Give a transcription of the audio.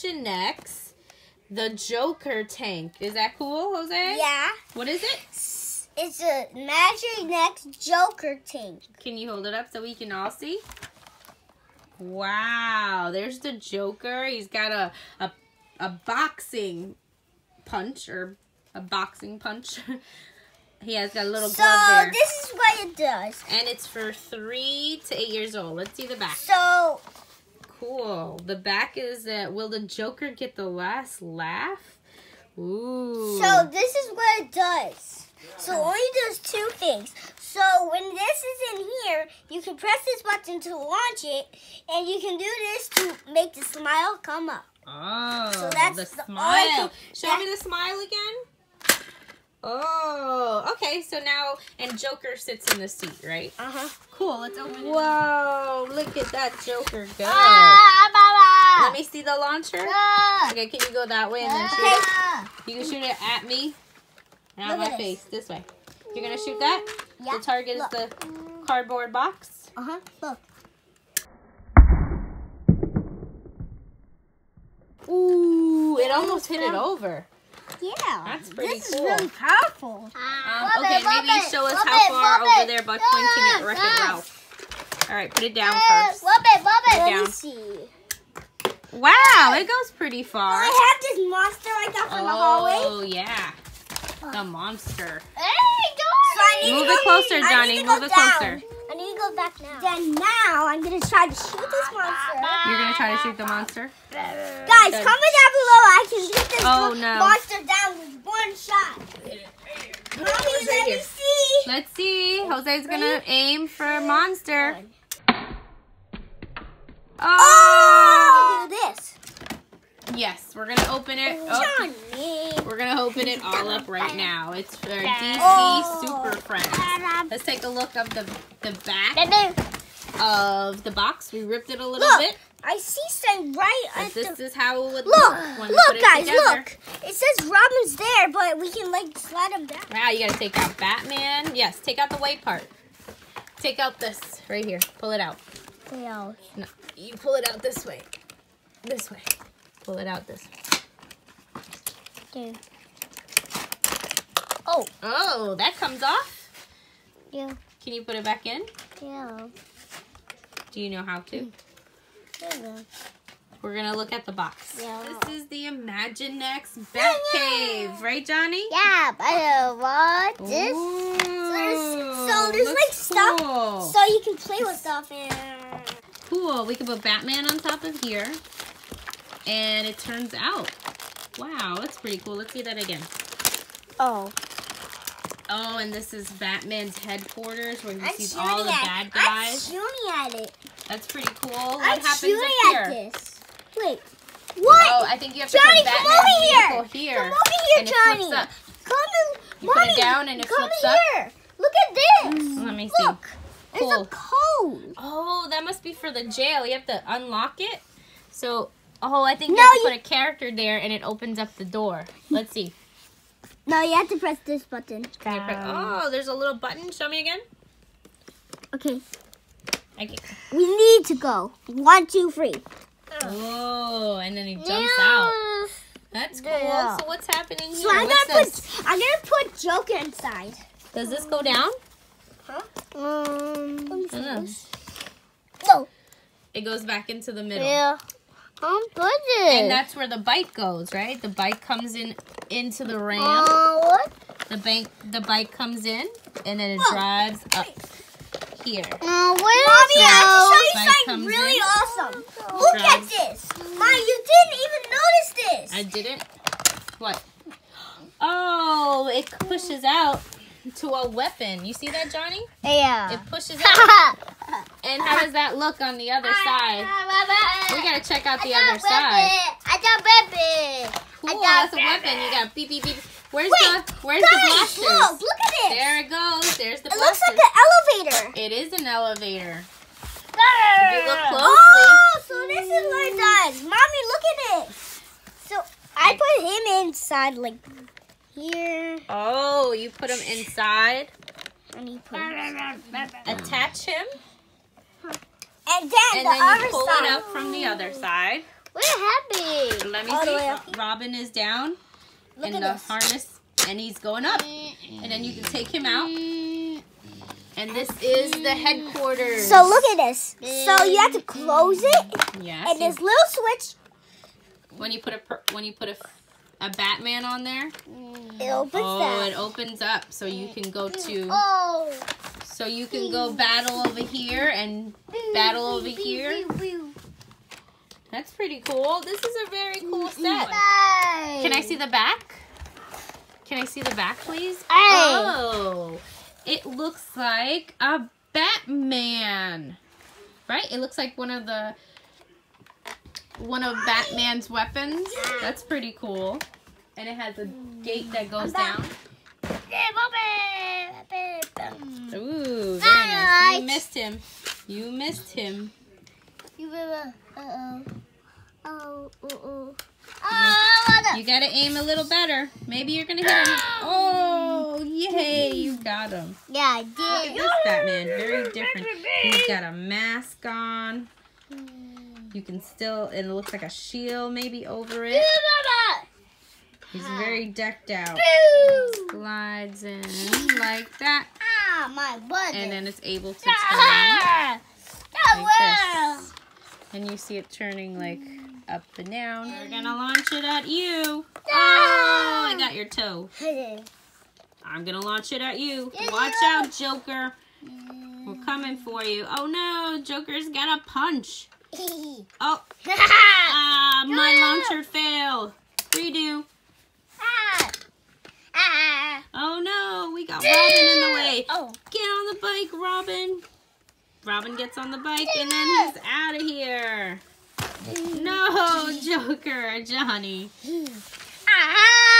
Imaginext, the Joker tank. Is that cool, Jose? Yeah. What is it? It's a Imaginext Joker tank. Can you hold it up so we can all see? Wow, there's the Joker. He's got a boxing punch or a boxing punch. He has got a little glove there. So this is what it does. And it's for 3 to 8 years old. Let's see the back. So cool. The back is will the Joker get the last laugh? Ooh. So this is what it does. So it only does 2 things. So when this is in here, you can press this button to launch it, and you can do this to make the smile come up. Oh, so that's the smile. Show me the smile again. Oh, okay. So now, and Joker sits in the seat, right? Uh-huh. Cool. Let's open it. Whoa, look at that Joker go. Let me see the launcher. Okay, can you go that way and then shoot it? You can shoot it at me and at my face. This way. You're going to shoot that? Yeah. The target is the cardboard box? Uh-huh. Look. Ooh, it almost hit it over. Yeah. That's pretty this cool. This is really powerful. Okay, maybe you show us how far over there by pointing at Wreck-It Ralph. All right, put it down first. Let me see. Wow, it goes pretty far. I have this monster I got from the hallway. Oh, yeah. The monster. Hey, Johnny! Move it closer, Johnny. Move it closer. I need to go back now. Then now, I'm going to try to shoot this monster. You're going to try to shoot the monster? Guys, comment down below. I can get this monster down with 1 shot. Mommy, let me see. Let's see. Jose's going to aim for monster. Oh! Do this. Yes, we're going to open it. Johnny. We're going to open it all up right now. It's for DC Super Friends. Let's take a look of the back of the box. We ripped it a little bit. I see something right at this is how it would look when we put it guys, together. Look. It says Robin's there, but we can, like, slide him down. Wow, you got to take out Batman. Yes, take out the white part. Take out this right here. Pull it out. No, you pull it out this way. This way. Pull it out this way. Okay. Oh, that comes off? Yeah. Can you put it back in? Yeah. Do you know how to? Yeah. We're going to look at the box. Yeah. This is the Imaginext Batcave. Right, Johnny? Yeah, but I want this. So there's like stuff. Cool. So you can play with stuff. And cool. We can put Batman on top of here. And it turns out. Wow, that's pretty cool. Let's see that again. Oh, and this is Batman's headquarters where he sees all the bad guys. I'm shooting at it. That's pretty cool. What I'm happens shooting up here? at this. Wait, what? Oh, I think you have to Johnny, put Batman's vehicle here. Come over here, and it Johnny. flips up. Come you put it down and it flips up. Here. Look at this. Let me see. Look, there's a code. Oh, that must be for the jail. You have to unlock it. So, I think you have to put a character there and it opens up the door. Let's see. No, you have to press this button. Oh, there's a little button. Show me again. Okay. Okay. We need to go. 1, 2, 3. Oh, and then he jumps out. That's cool. Yeah. So what's happening here? So I'm gonna put Joker inside. Does this go down? Huh? No. It goes back into the middle. Yeah. And that's where the bike goes, right? The bike comes into the ramp. What? The bike comes in, and then it drives up here. Mommy, I have to show you something really awesome. Look at this. Mommy, you didn't even notice this. I didn't? What? Oh, it pushes out to a weapon. You see that, Johnny? Yeah. It pushes out. And how does that look on the other side? We gotta check out the other side. I got weapon. Cool, that's a weapon. You got beep, beep, beep. Where's the blasters? Look at it. There it goes. There's the blasters. It looks like an elevator. It is an elevator. If you look closely. Oh, so this is what it does. Mommy, look at it. So I put him inside like here. Oh, you put him inside. And you put attach him. And then you pull it up from the other side. What happened? Let me see. Robin is down in the harness, and he's going up. And then you can take him out. And this is the headquarters. So look at this. So you have to close it. Yes. And this little switch. When you put a Batman on there, it opens that. It opens up, so you can go to. So you can go battle over here and battle over here. That's pretty cool. This is a very cool set. Can I see the back? Can I see the back, please? Oh, it looks like a Batman, right? It looks like one of Batman's weapons. That's pretty cool. And it has a gate that goes down. Ooh, very nice. You missed him. You missed him. You gotta aim a little better. Maybe you're gonna hit him. Oh, yay, you got him. Yeah, I did. Look at this Batman, very different. He's got a mask on. You can still, and it looks like a shield maybe over it. He's very decked out. Slides in like that. My butt. And then it's able to turn like this. And you see it turning like up and down. We're gonna launch it at you. Oh, I got your toe. I'm gonna launch it at you. Watch out, Joker. We're coming for you. Oh no, Joker's got a punch. Oh, my launcher failed. Redo. Oh no, we got Robin in the way. Get on the bike, Robin. Robin gets on the bike and then he's out of here. No, Joker, Johnny.